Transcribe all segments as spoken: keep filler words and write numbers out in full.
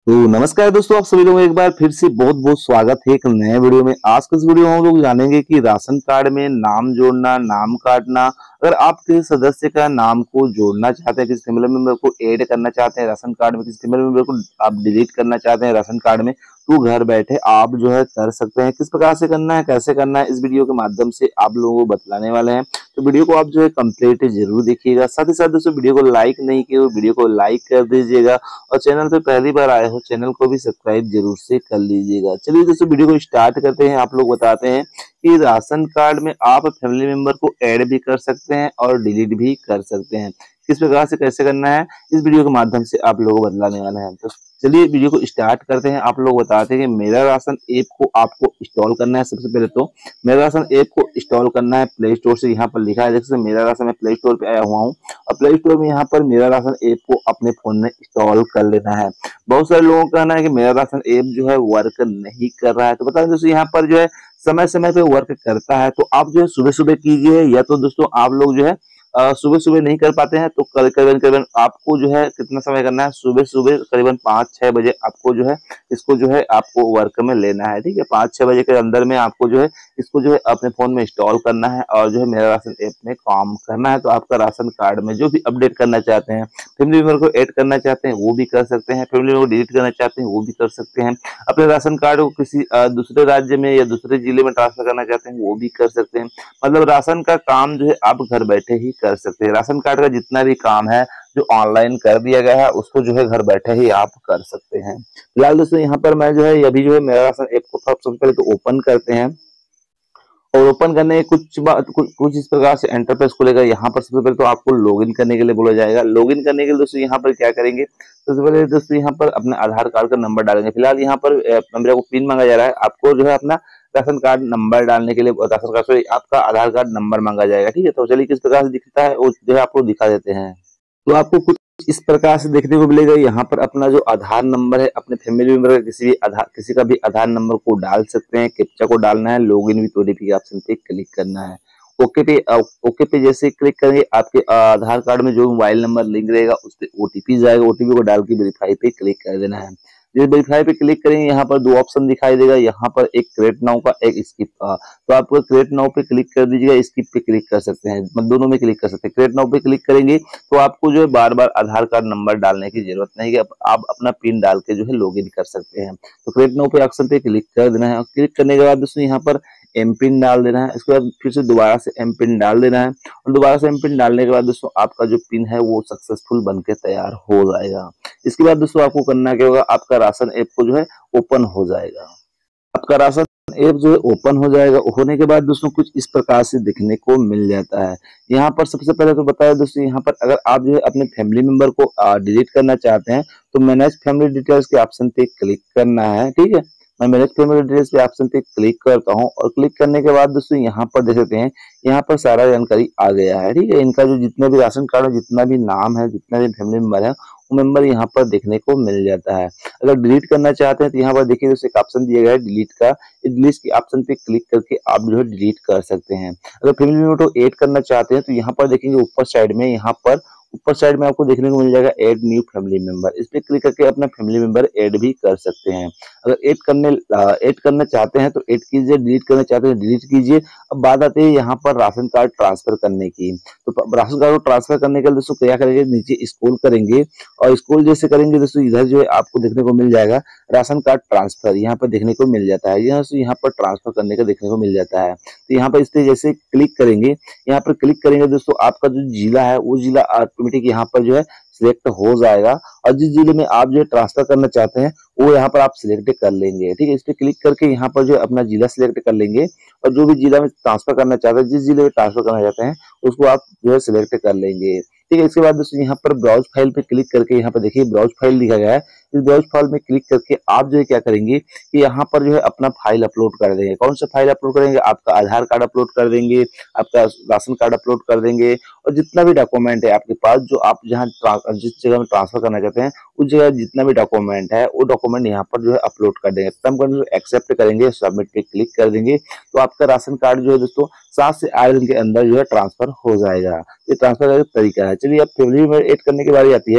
तो नमस्कार दोस्तों, आप सभी लोगों का एक बार फिर से बहुत बहुत स्वागत है एक नए वीडियो में। आज के इस वीडियो में हम लोग जानेंगे कि राशन कार्ड में नाम जोड़ना, नाम काटना। अगर आप किसी सदस्य का नाम को जोड़ना चाहते हैं, किसी फैमिली मेंबर को ऐड करना चाहते हैं राशन कार्ड में, किसी फैमिली मेंबर को आप डिलीट करना चाहते हैं राशन कार्ड में, तो घर बैठे आप जो है कर सकते हैं। किस प्रकार से करना है, कैसे करना है, इस वीडियो के माध्यम से आप लोगों को बतलाने वाले हैं। तो वीडियो को आप जो है कंप्लीट जरूर देखिएगा। साथ ही साथ दोस्तों, वीडियो को लाइक नहीं किए वीडियो को लाइक कर दीजिएगा और चैनल पे पहली बार आए हो चैनल को भी सब्सक्राइब जरूर से कर लीजिएगा। चलिए दोस्तों, वीडियो को स्टार्ट करते हैं। आप लोग बताते हैं कि राशन कार्ड में आप फैमिली मेंबर को ऐड भी कर सकते हैं और डिलीट भी कर सकते हैं। किस प्रकार से कैसे करना है, इस वीडियो के माध्यम से आप लोगों को बतलाने वाले हैं। तो चलिए वीडियो को स्टार्ट करते हैं। आप लोग बताते हैं कि मेरा राशन ऐप को आपको इंस्टॉल करना है। सबसे पहले तो मेरा राशन ऐप को इंस्टॉल करना है प्ले स्टोर से। यहाँ पर लिखा है, जैसे मेरा राशन, मैं प्ले स्टोर पे आया हुआ हूँ और प्ले स्टोर में यहाँ पर मेरा राशन ऐप को अपने फोन में इंस्टॉल कर लेना है। बहुत सारे लोगों का कहना है कि मेरा राशन ऐप जो है वर्क नहीं कर रहा है। तो बता दें दोस्तों, यहाँ पर जो है समय समय पे वर्क करता है। तो आप जो है सुबह सुबह कीजिए, या तो दोस्तों आप लोग जो है सुबह सुबह नहीं कर पाते हैं तो करीबन करीबन आपको जो है कितना समय करना है, सुबह सुबह करीबन पाँच छह बजे आपको जो है इसको जो है आपको वर्क में लेना है। ठीक है, पाँच छह बजे के अंदर में आपको जो है इसको जो है अपने फोन में इंस्टॉल करना है और जो है मेरा राशन ऐप में काम करना है। तो आपका राशन कार्ड में जो भी अपडेट करना चाहते हैं, फैमिली मेंबर को ऐड करना चाहते हैं वो भी कर सकते हैं, फैमिली मेंबर को डिलीट करना चाहते हैं वो भी कर सकते हैं, अपने राशन कार्ड को किसी अ, दूसरे राज्य में या दूसरे जिले में ट्रांसफर करना चाहते हैं वो भी कर सकते हैं। मतलब राशन का काम जो है आप घर बैठे ही कर सकते हैं। राशन कार्ड का जितना भी काम है जो ऑनलाइन कर दिया गया है उसको जो है घर बैठे ही आप कर सकते हैं। फिलहाल दोस्तों, यहाँ पर मैं जो है अभी जो है मेरा राशन ऐप को सबसे पहले तो ओपन करते हैं और ओपन करने के कुछ बात कुछ, कुछ इस प्रकार से इंटरफेस खुलेगा। यहाँ पर सबसे पहले तो आपको लॉगिन करने के लिए बोला जाएगा। लॉगिन करने के लिए दोस्तों यहाँ पर क्या करेंगे, सबसे पहले दोस्तों यहाँ पर अपने आधार कार्ड का नंबर डालेंगे। फिलहाल यहाँ पर अ, मेरे को पिन मांगा जा रहा है। आपको जो है अपना राशन कार्ड नंबर डालने के लिए राशन कार्ड सॉरी आपका आधार कार्ड नंबर मांगा जाएगा। ठीक है, तो चलिए किस प्रकार से दिखता है वो जो है आपको दिखा देते हैं। तो आपको कुछ इस प्रकार से देखने को मिलेगा। यहाँ पर अपना जो आधार नंबर है, अपने फैमिली मेंबर का किसी भी आधार किसी का भी आधार नंबर को डाल सकते हैं। कैप्चा को डालना है, लॉगिन विद ओटीपी के ऑप्शन पे क्लिक करना है। ओके पे ओके पे जैसे क्लिक करेंगे आपके आधार कार्ड में जो मोबाइल नंबर लिंक रहेगा उस पर ओटीपी जाएगा। ओटीपी को डाल के वेरीफाई पे क्लिक कर देना है। जब वेरीफाई पे क्लिक करेंगे यहाँ पर दो ऑप्शन दिखाई देगा, यहाँ पर एक क्रिएट नाउ का, एक स्किप का। तो आपको क्रिएट नाउ पे क्लिक कर दीजिएगा, स्किप पे क्लिक कर सकते हैं, मतलब दोनों में क्लिक कर सकते हैं। क्रिएट नाउ पे क्लिक करेंगे तो आपको जो है बार बार आधार कार्ड नंबर डालने की जरूरत नहीं है, आप अपना पिन डाल के जो है लॉगिन कर सकते हैं। तो क्रिएट नाउ पे ऑप्शन पे क्लिक कर देना है और क्लिक करने के बाद दोस्तों यहाँ पर एम पिन डाल देना है। इसके बाद फिर से दोबारा से एम पिन डाल देना है और दोबारा से एम पिन डालने के बाद दोस्तों आपका जो पिन है वो सक्सेसफुल बन के तैयार हो जाएगा। इसके बाद दोस्तों आपको करना क्या होगा, आपका राशन ऐप को जो है ओपन हो जाएगा। आपका राशन ऐप जो है ओपन हो जाएगा। होने के बाद दोस्तों कुछ इस प्रकार से दिखने को मिल जाता है। यहाँ पर सबसे पहले तो बताया दोस्तों, यहाँ पर अगर आप जो है अपने फैमिली मेंबर को डिलीट करना चाहते हैं तो मैनेज फैमिली डिटेल्स के ऑप्शन पे क्लिक करना है। ठीक है, मैं मैनेज फैमिली डिटेल्स के ऑप्शन पे क्लिक करता हूँ और क्लिक करने के बाद दोस्तों यहाँ पर देख सकते हैं, यहाँ पर सारा जानकारी आ गया है। ठीक है, इनका जो जितने भी राशन कार्ड में जितना भी नाम है, जितना भी फैमिली मेंबर है वो मेंबर यहाँ पर देखने को मिल जाता है। अगर डिलीट करना चाहते हैं तो यहाँ पर देखिए दोस्तों एक ऑप्शन दिया गया है डिलीट का। डिलीट के ऑप्शन पे क्लिक करके आप जो है डिलीट कर सकते हैं। अगर फैमिली मेंबर को ऐड करना चाहते हैं तो यहाँ पर देखेंगे ऊपर साइड में, यहाँ पर ऊपर साइड में आपको देखने को मिल जाएगा ऐड न्यू फैमिली मेंबर। इस पे क्लिक करके अपना फैमिली मेंबर ऐड भी कर सकते हैं। अगर ऐड करने ऐड करना चाहते हैं तो ऐड कीजिए, डिलीट करना चाहते हैं डिलीट कीजिए। अब बात आती है यहाँ पर राशन कार्ड ट्रांसफर करने की। तो राशन कार्ड को ट्रांसफर करने के लिए दोस्तों क्या करेंगे, नीचे स्क्रॉल करेंगे और स्क्रॉल जैसे करेंगे दोस्तों इधर जो है आपको देखने को मिल जाएगा राशन कार्ड ट्रांसफर, यहाँ पर देखने को मिल जाता है। यहाँ से यहाँ पर ट्रांसफर करने का देखने को मिल जाता है। तो यहाँ पर इस पे जैसे क्लिक करेंगे, यहाँ पर क्लिक करेंगे दोस्तों आपका जो जिला है वो जिला ऑटोमेटिक यहाँ पर जो है सिलेक्ट हो जाएगा और जिस जिले में आप जो है ट्रांसफर करना चाहते हैं वो यहाँ पर आप सिलेक्ट कर लेंगे। ठीक है, इस पे क्लिक करके यहाँ पर जो है अपना जिला सिलेक्ट कर लेंगे और जो भी जिला में ट्रांसफर करना चाहते हैं, जिस जिले में ट्रांसफर करना चाहते हैं उसको आप जो है सिलेक्ट कर लेंगे। ठीक है, इसके बाद दोस्तों यहाँ पर ब्राउज फाइल पे क्लिक करके यहाँ पर देखिए ब्राउज फाइल लिखा गया है। इस ब्राउज फाइल में क्लिक करके आप जो है क्या करेंगे कि यहाँ पर जो है अपना फाइल अपलोड कर देंगे। कौन सा फाइल अपलोड करेंगे, आपका आधार कार्ड अपलोड कर देंगे, आपका राशन कार्ड अपलोड कर देंगे और जितना भी डॉक्यूमेंट है आपके पास जो आप जहाँ जिस जगह में ट्रांसफर करना चाहते हैं उस जगह जितना भी डॉक्यूमेंट है वो डॉक्यूमेंट यहाँ पर जो है अपलोड कर देंगे। तब कर एक्सेप्ट करेंगे, सबमिट पे क्लिक कर देंगे तो आपका राशन कार्ड जो है दोस्तों सात से आठ दिन के अंदर जो है ट्रांसफर हो जाएगा। ये ट्रांसफर का तरीका है। चलिए अब फैमिली में ऐड करने की बारी आती है।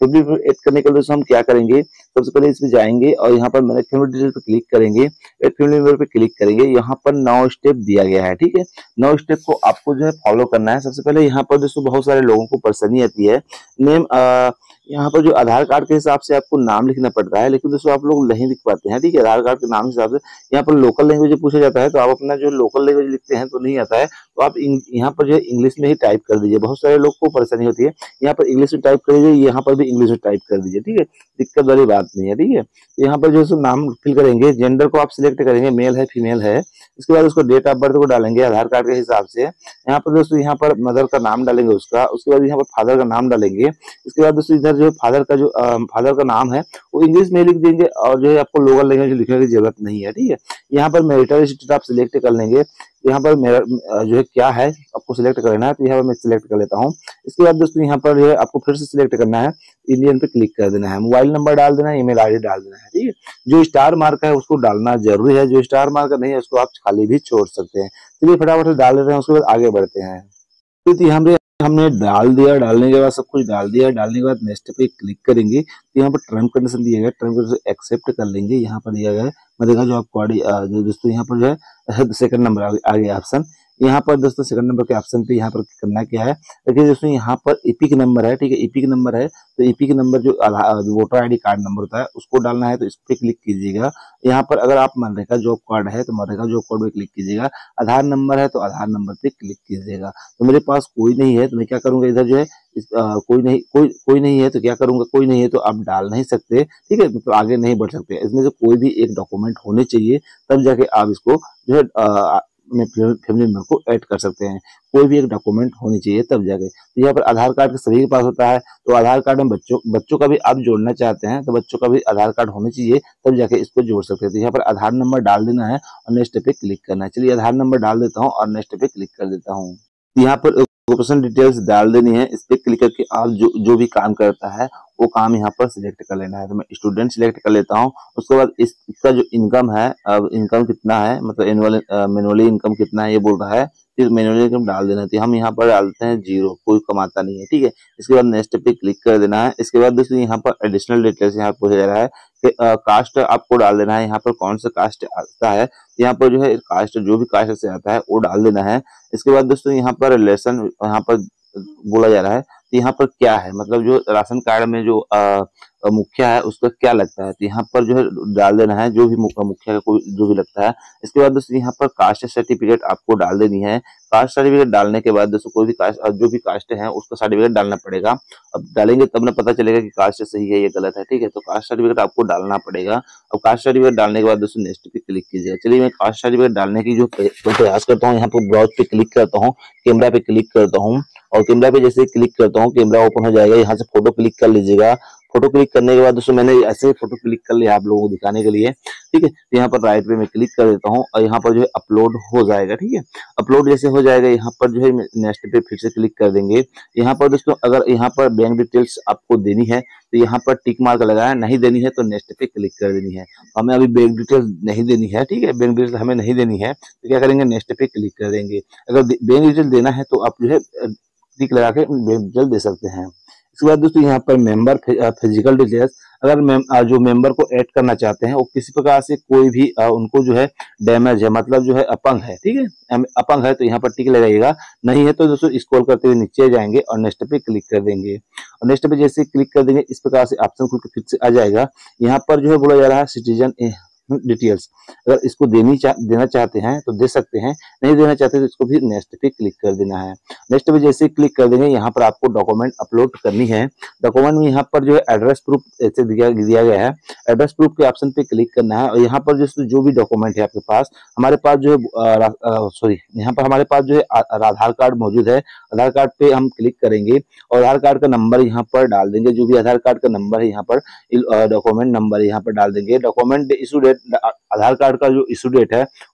फैमिली मेंबर ऐड करने के लिए दोस्तों हम क्या करेंगे, सबसे पहले इसमें जाएंगे और यहाँ पर मैंने फैमिली डिटेल पे क्लिक करेंगे, ऐड फैमिली मेंबर पे क्लिक करेंगे। यहाँ पर नौ स्टेप दिया गया है, ठीक है। नौ स्टेप को आपको जो है फॉलो करना है। सबसे पहले यहाँ पर दोस्तों बहुत सारे लोगों को परेशानी आती है, नेम यहाँ पर जो आधार कार्ड के हिसाब से आपको नाम लिखना पड़ता है, लेकिन दोस्तों आप लोग नहीं लिख पाते हैं, ठीक है। आधार कार्ड के नाम के हिसाब से यहाँ पर लोकल लैंग्वेज पूछा जाता है, तो आप अपना जो लोकल लैंग्वेज लिखते हैं तो नहीं आता है, तो आप यहाँ पर जो है इंग्लिश में ही टाइप कर दीजिए। बहुत सारे लोग को परेशानी होती है, यहाँ पर इंग्लिश में टाइप कर दीजिए, यहाँ पर भी इंग्लिश में टाइप कर दीजिए, ठीक है। दिक्कत वाली बात नहीं है, ठीक है। यहाँ पर जो है नाम फिल करेंगे, जेंडर को आप सिलेक्ट करेंगे, मेल है फीमेल है। इसके बाद उसको डेट ऑफ बर्थ को डालेंगे आधार कार्ड के हिसाब से। यहाँ पर दोस्तों यहाँ पर मदर का नाम डालेंगे उसका, उसके बाद यहाँ पर फादर का नाम डालेंगे। इसके बाद दोस्तों इधर जो फादर का जो फादर का नाम है वो इंग्लिश में लिख देंगे, और जो है आपको लोकल लैंग्वेज लिखने की जरूरत नहीं है, ठीक है। यहाँ पर मैरिटल स्टेटस आप सिलेक्ट कर लेंगे। यहाँ पर मेरा जो है क्या है आपको सिलेक्ट करना है, तो यहाँ पर मैं सिलेक्ट कर लेता हूँ। इसके बाद दोस्तों यहाँ पर जो है आपको फिर से सिलेक्ट करना है, इंडियन पे क्लिक कर देना है, मोबाइल नंबर डाल देना है, ईमेल आईडी डाल देना है, ठीक है। जो स्टार मार्क है उसको डालना जरूरी है, जो स्टार मार्क नहीं है उसको आप खाली भी छोड़ सकते हैं। चलिए फटाफट से डाल देते हैं, उसके बाद आगे बढ़ते हैं। तो यहाँ पे हमने डाल दिया, डालने के बाद सब कुछ डाल दिया, डालने के बाद नेक्स्ट पे क्लिक करेंगे, तो यहाँ पर टर्म कंडीशन दिया गया, टर्म कंडीशन एक्सेप्ट कर लेंगे। यहाँ पर दिया गया है, मैं देखा जो आपको जो दोस्तों यहाँ पर जो है सेकंड नंबर आ गया ऑप्शन। यहाँ पर दोस्तों सेकंड नंबर के ऑप्शन पे यहाँ पर करना क्या है, देखिए दोस्तों यहाँ पर ईपिक नंबर है, ठीक है। ईपिक नंबर है तो ईपिक नंबर जो जो वोटर आईडी कार्ड नंबर होता है उसको डालना है, तो इस पे क्लिक कीजिएगा। यहाँ पर अगर आप मनरेगा जॉब कार्ड है तो मनरेगा जॉब कार्ड पे क्लिक कीजिएगा। आधार नंबर है तो आधार नंबर पे क्लिक कीजिएगा। तो मेरे पास कोई नहीं है तो मैं क्या करूंगा, इधर जो है इस, आ, कोई नहीं कोई कोई नहीं है तो क्या करूंगा, कोई नहीं है तो आप डाल नहीं सकते, ठीक है। तो आगे नहीं बढ़ सकते। इसमें से कोई भी एक डॉक्यूमेंट होने चाहिए, तब जाके आप इसको जो है अपने फैमिली मेंबर को ऐड कर सकते हैं। कोई भी एक डॉक्यूमेंट होनी चाहिए तब जाके। तो यहाँ पर आधार कार्ड सभी के पास होता है, तो आधार कार्ड में बच्चों बच्चों का भी आप जोड़ना चाहते हैं तो बच्चों का भी आधार कार्ड होने चाहिए, तब जाके इसको जोड़ सकते हैं। तो यहाँ पर आधार नंबर डाल देना है और नेक्स्ट पे क्लिक करना है। चलिए आधार नंबर डाल देता हूँ और नेक्स्ट पे क्लिक कर देता हूँ। यहाँ पर ऑक्यूपेशन डिटेल्स डाल देनी है, इस पे क्लिक करके आप जो जो भी काम करता है वो काम यहाँ पर सिलेक्ट कर लेना है। तो मैं स्टूडेंट सिलेक्ट कर लेता हूँ। उसके बाद इस इसका जो इनकम है, अब इनकम कितना है, मतलब एनुअल मैनुअली इनकम कितना है ये बोल रहा है, फिर मैनुअली इनकम डाल देना है। हम यहाँ पर डालते हैं जीरो, कोई कमाता नहीं है, ठीक है। इसके बाद नेक्स्ट पे क्लिक कर देना है। इसके बाद दोस्तों यहाँ पर एडिशनल डिटेल्स यहाँ पूछा जा रहा है कि कास्ट आपको डाल देना है, यहाँ पर कौन सा कास्ट आता है, यहाँ पर जो है कास्ट जो भी कास्ट से आता है वो डाल देना है। इसके बाद दोस्तों यहाँ पर रिलेशन यहाँ पर बोला जा रहा है, तो यहाँ पर क्या है, मतलब जो राशन कार्ड में जो आ, मुखिया है उसका क्या लगता है, तो यहाँ पर जो है डाल देना है जो भी मुखिया का कोई जो भी लगता है। इसके बाद दोस्तों यहाँ पर कास्ट सर्टिफिकेट आपको डाल देनी है। कास्ट सर्टिफिकेट डालने के बाद दोस्तों कोई भी कास्ट जो भी कास्ट है उसका सर्टिफिकेट डालना पड़ेगा। अब डालेंगे तब ना पता चलेगा कि कास्ट सही है या गलत है, ठीक है। तो कास्ट सर्टिफिकेट आपको डालना पड़ेगा। अब कास्ट सर्टिफिकेट डालने के बाद दोस्तों नेक्स्ट पे क्लिक कीजिएगा। चलिए मैं कास्ट सर्टिफिकेट डालने की जो प्रयास करता हूँ, यहाँ पर ब्राउज पे क्लिक करता हूँ, कैमरा पे क्लिक करता हूँ, और कैमरा पे जैसे क्लिक करता हूँ कैमरा ओपन हो जाएगा। यहाँ से फोटो क्लिक कर लीजिएगा। फोटो क्लिक करने के बाद दोस्तों मैंने ऐसे ही फोटो क्लिक कर लिया आप लोगों को दिखाने के लिए, ठीक है। तो यहाँ पर राइट पे मैं क्लिक कर देता हूँ और यहाँ पर जो है अपलोड हो जाएगा, ठीक है। अपलोड जैसे हो जाएगा यहाँ पर जो है नेक्स्ट पे फिर से क्लिक कर देंगे। यहाँ पर दोस्तों अगर यहाँ पर बैंक डिटेल्स आपको देनी है तो यहाँ पर टिक मार्क लगाया, नहीं देनी है तो नेक्स्ट पे क्लिक कर देनी है। हमें अभी बैंक डिटेल्स नहीं देनी है, ठीक है। बैंक डिटेल्स हमें नहीं देनी है तो क्या करेंगे, नेक्स्ट पे क्लिक कर देंगे। अगर बैंक डिटेल देना है तो आप जो है टिक लगा के बैंक डिटेल दे सकते हैं। इसके बाद दोस्तों यहाँ पर मेंबर फिजिकल डिटेल्स, अगर मेम, जो मेंबर को ऐड करना चाहते हैं वो किसी प्रकार से कोई भी आ, उनको जो है डैमेज है, मतलब जो है अपंग है, ठीक है। अपंग है तो यहाँ पर टिक लगाइएगा, नहीं है तो दोस्तों स्क्रॉल करते हुए नीचे जाएंगे और नेक्स्ट पे क्लिक कर देंगे। और नेक्स्ट पे जैसे क्लिक कर देंगे इस प्रकार से ऑप्शन खुल के फिर से आ जाएगा। यहाँ पर जो है बोला जा रहा है सिटीजन डिटेल्स, अगर इसको देनी चा, देना चाहते हैं तो दे सकते हैं, नहीं देना चाहते तो इसको भी नेक्स्ट पे क्लिक कर देना है। नेक्स्ट पे जैसे क्लिक कर देंगे यहाँ पर आपको डॉक्यूमेंट अपलोड करनी है। डॉक्यूमेंट में यहाँ पर जो है एड्रेस प्रूफ ऐसे दिया दिया गया है, एड्रेस प्रूफ के ऑप्शन पे क्लिक करना है। और यहाँ पर जो जो भी डॉक्यूमेंट है आपके पास, हमारे पास जो है सॉरी यहाँ पर हमारे पास जो है आधार कार्ड मौजूद है। आधार कार्ड पे हम क्लिक करेंगे और आधार कार्ड का नंबर यहाँ पर डाल देंगे, जो भी आधार कार्ड का नंबर है यहाँ पर डॉक्यूमेंट नंबर यहाँ पर डाल देंगे। Document issue date, Aadhaar card का जो इशू डेट है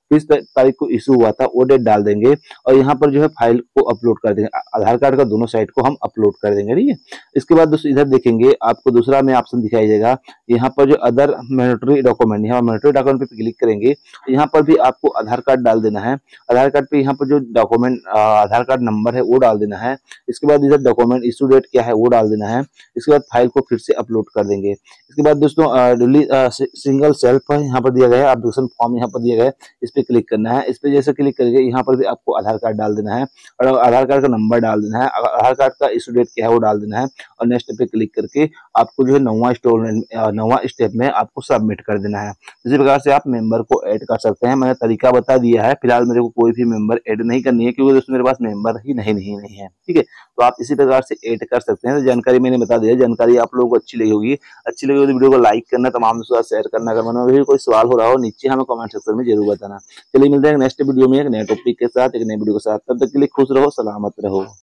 किस तारीख को इशू हुआ था वो डेट डाल देंगे और यहाँ पर जो है फाइल को अपलोड कर देंगे। आधार कार्ड का दोनों साइड को हम अपलोड कर देंगे, ठीक है। इसके बाद दोस्तों इधर देखेंगे आपको दूसरा में ऑप्शन दिखाई देगा, यहाँ पर जो अदर मैंडेटरी डॉक्यूमेंट, यहाँ मैंडेटरी डॉक्यूमेंट पे क्लिक करेंगे, यहाँ पर भी आपको आधार कार्ड डाल देना है। आधार कार्ड पे यहाँ पर जो डॉक्यूमेंट आधार कार्ड नंबर है वो डाल देना है। इसके बाद इधर डॉक्यूमेंट इशू डेट क्या है वो डाल देना है। इसके बाद फाइल को फिर से अपलोड कर देंगे। इसके बाद दोस्तों सिंगल सेल्फ यहाँ पर दिया गया है, एप्लीकेशन फॉर्म यहाँ पर दिया गया है, इस पे क्लिक करना है। इस पे जैसे क्लिक करके यहाँ पर भी आपको आधार कार्ड डाल देना है और आधार कार्ड का नंबर डाल देना है। आधार कार्ड का इशू डेट क्या है वो डाल देना है और नेक्स्ट पे क्लिक करके आपको जो है नौवां इंस्टॉलमेंट नौवां स्टेप में आपको सबमिट कर देना है। इसी प्रकार से आप मेंबर को ऐड कर सकते हैं। मैंने तरीका बता दिया है, फिलहाल मेरे को कोई भी मेंबर ऐड नहीं करनी है क्योंकि दोस्तों मेरे पास मेंबर ही नहीं नहीं नहीं है, ठीक है। तो आप इसी प्रकार से ऐड कर सकते हैं। तो जानकारी मैंने बता दिया, जानकारी आप लोगों को अच्छी लगी होगी। अच्छी लगी तो वीडियो को लाइक करना, तमाम दोस्तों शेयर करना। अगर मन में कोई सवाल हो रहा हो नीचे हमें कमेंट सेक्शन में जरूर बताना। चलिए मिलते हैं नेक्स्ट वीडियो में एक नए टॉपिक के साथ, एक नए वीडियो के साथ। तब तक के लिए खुश रहो, सलामत रहो।